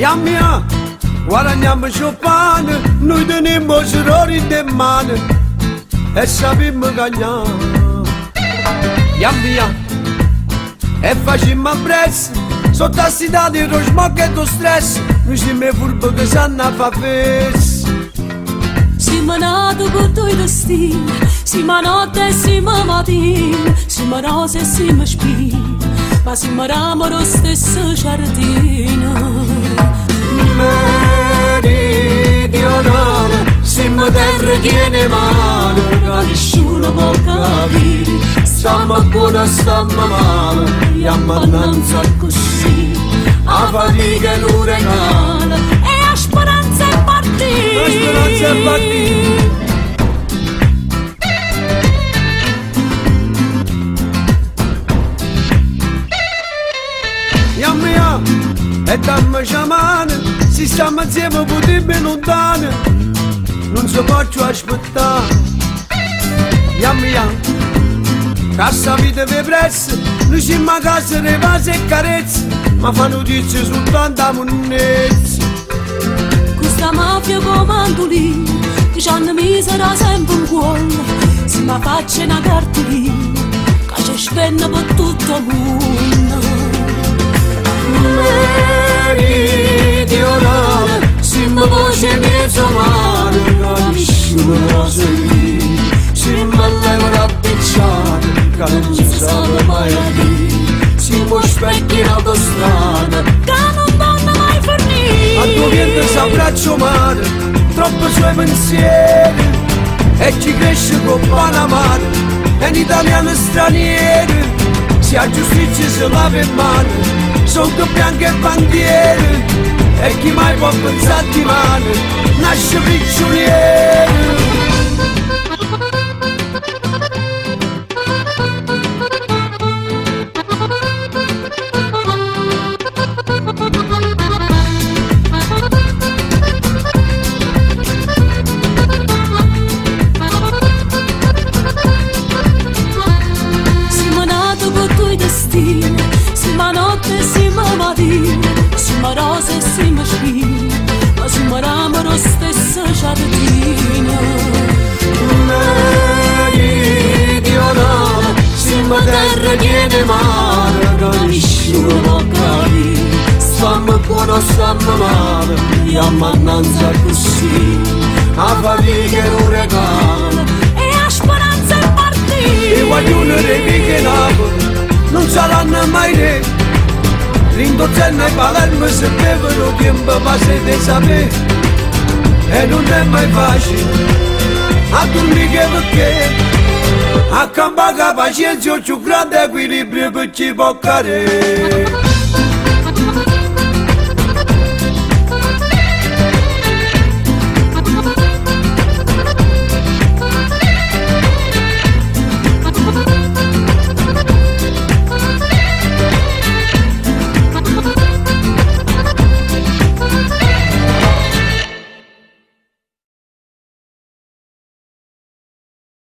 Ja mia, guadagniamo sciopane, noi teniamo errori in mano e sappiamo cagnare. Ja mia, e facciamo presso, sotto la città di lo smog e lo stress, noi siamo furbi che sanno a fare festa. Siamo nati con due destini, siamo notte e siamo mattino, siamo rose e siamo spine, ma siamo ramo lo stesso giardino. Meridionale, siamo terra piena mano, che nessuno può capire, stiamo buoni, stiamo male, andiamo annanzi così, a fatica e l'uragano, e a speranza è partita. La speranza è partita. Ja mia, e dammi sciamane, si stiamo insieme potrebbe lontane, non si può più aspettare. Ja mia, cassa vita per presso, noi siamo a casa di vasi e carezze, ma fa notizie soltanto a monnezze. Questa mafia comando lì, che ci hanno misera sempre un cuore, si ma faccia una cartolina, che ci spende per tutto il mondo. Meridionale, siamo voce mezzo male, che nessuno lo sa lì, siamo all'euro rappicciato, che non si sa mai a dire, siamo specchi in autostrada, che non vanno mai fornire. a tuo viento s'abbraccio mare, troppo suoi pensieri, e chi cresce con Panama, è un italiano straniero, se a giustizia si lava in mano, sotto bianche bandiere, e chi mai può pensare di mano, nasce prigioniero. Siamo nati con due destini, siamo notte e siamo mattino, siamo rose e siamo spine, ma siamo ramo lo stesso giardino. Meridionale, siamo terra piena mare, che nessuno può capire, stiamo buoni, stiamo male, andiamo annanzi così, a fatica e l'uragano, E a speranza è partita. i guaglioni dei che Napoli non saranno mai re, Ringozzeno e Palermo se bevono tempo passa di sapere, e non è mai facile a dormire perché a campare pazienza più grande equilibrio che ci può cadere.